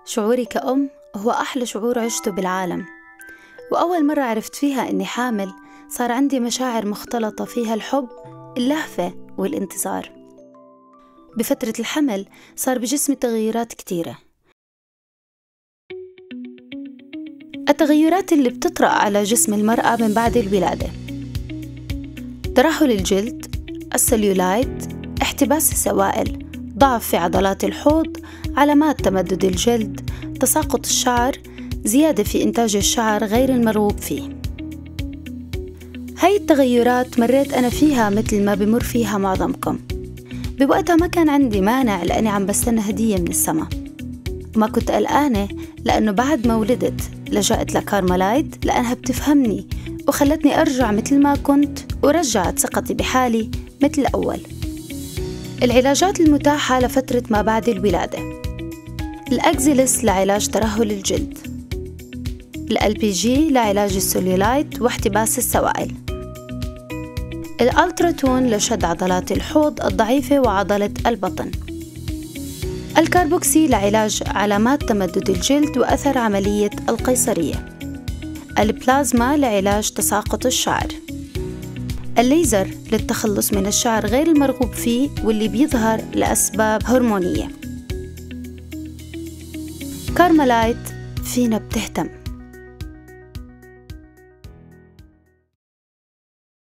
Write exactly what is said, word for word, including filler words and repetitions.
شعوري كأم هو أحلى شعور عشته بالعالم، وأول مرة عرفت فيها إني حامل صار عندي مشاعر مختلطة فيها الحب، اللهفة والانتظار. بفترة الحمل صار بجسمي تغيرات كتيرة. التغيرات اللي بتطرأ على جسم المرأة من بعد الولادة: ترهل الجلد، السليولايت، احتباس السوائل، ضعف في عضلات الحوض، علامات تمدد الجلد، تساقط الشعر، زيادة في إنتاج الشعر غير المرغوب فيه. هاي التغيرات مريت أنا فيها مثل ما بمر فيها معظمكم. بوقتها ما كان عندي مانع لأني عم بستنى هدية من السما، وما كنت قلقانة لأنه بعد ما ولدت لجأت لكارملايت لأنها بتفهمني وخلتني أرجع مثل ما كنت، ورجعت ثقتي بحالي مثل الأول. العلاجات المتاحة لفترة ما بعد الولادة: الأكزيلس لعلاج ترهل الجلد، الأل بي جي لعلاج السليولايت واحتباس السوائل، الألتراتون لشد عضلات الحوض الضعيفة وعضلة البطن، الكاربوكسي لعلاج علامات تمدد الجلد وأثر عملية القيصرية، البلازما لعلاج تساقط الشعر، الليزر للتخلص من الشعر غير المرغوب فيه واللي بيظهر لأسباب هرمونية. كارملايت فينا بتهتم.